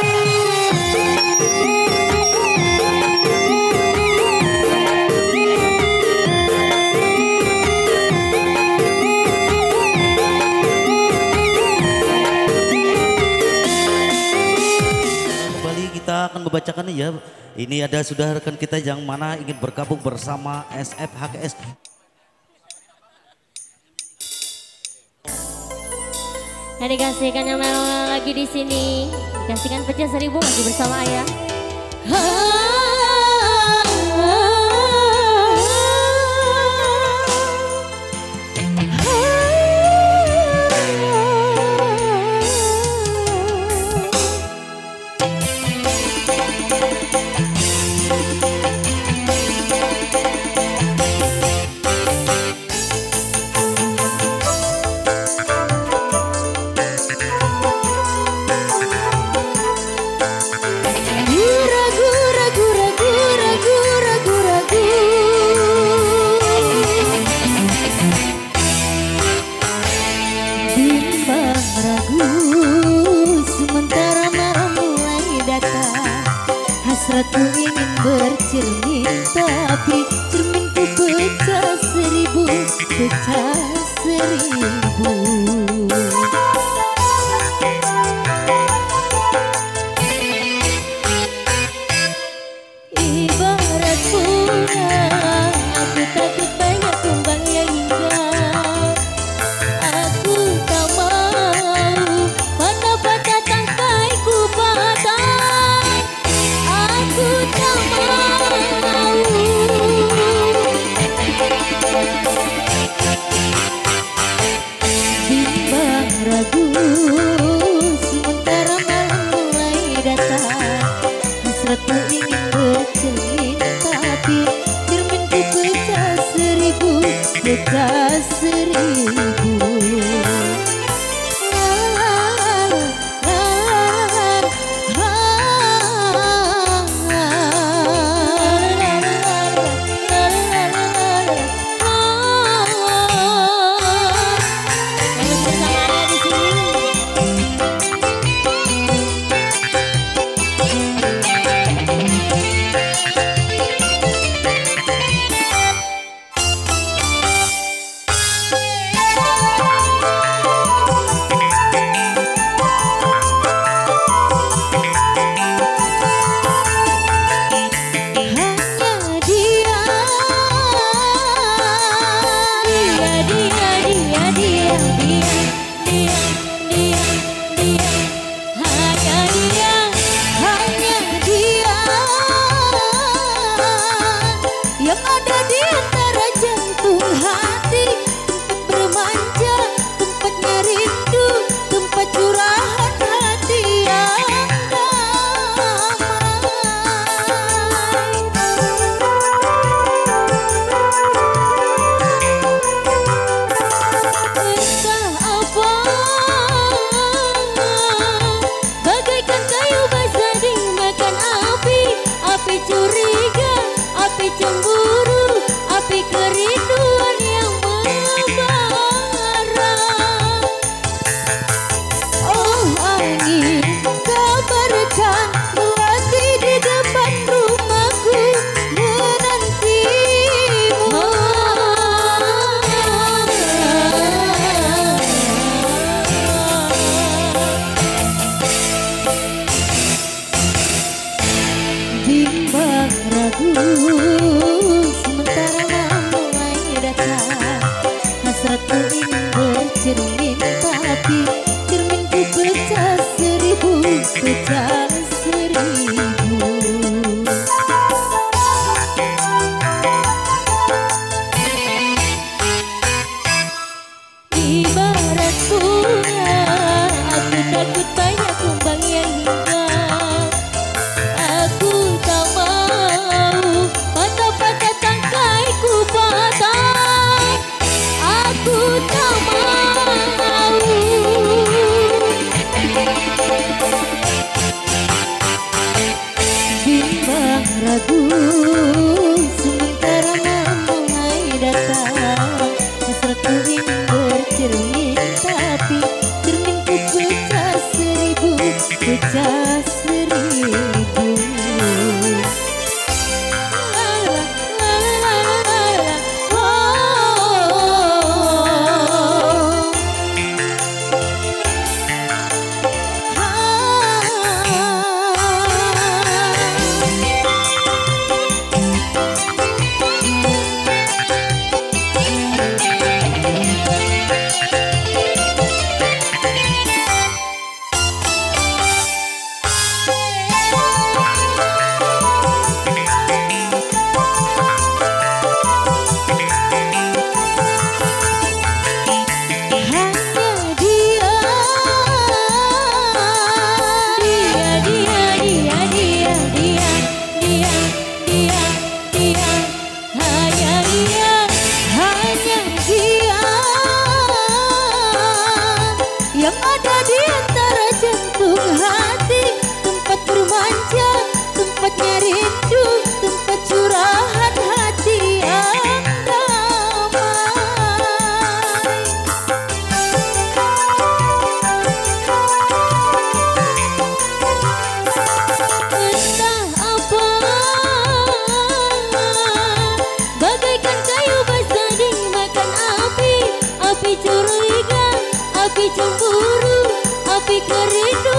Membacakan ya, ini ada sudah rekan kita yang mana ingin bergabung bersama SFHKS. Yang dikasihkan yang memang lagi di sini, dikasihkan pecah 1000 lagi bersama ayah. Hasratku ingin bercermin, tapi cerminku pecah 1000, pecah 1000. Ibarat bunga, aku takut banyak kumbang yang indah. Aku tak mau mana patah tangkaiku patah. Aku tak mau. Bimbang ragu sementara malam mulai datang. Hasratku ingin bercermin, tapi cerminku pecah 1000, pecah 1000. Yang ada di antara jantung hati, tempat bermanja, tempatnya rindu, tempat curahan hati yang damai. Entah apa, bagaikan kayu basah dimakan api, api curiga, api cemburu, api kerinduan yang membara. Oh angin, kabarkan melati di depan rumahku menantimu. Bimbang ragu sementara malam mulai datang. Hasratku ingin bercermin, tapi cerminku pecah 1000, pecah 1000. Ibarat bunga, aku takut banyak kumbang yang indah. Aku tak mau mana patah tangkaiku patah. Aku tak mau. yang ada di antara jantung hati, tempat bermanja, tempatnya rindu, tempat curahan hati yang damai. Entah apa, bagaikan kayu basah dimakan api, api curiga, api cemburu, api kerindu.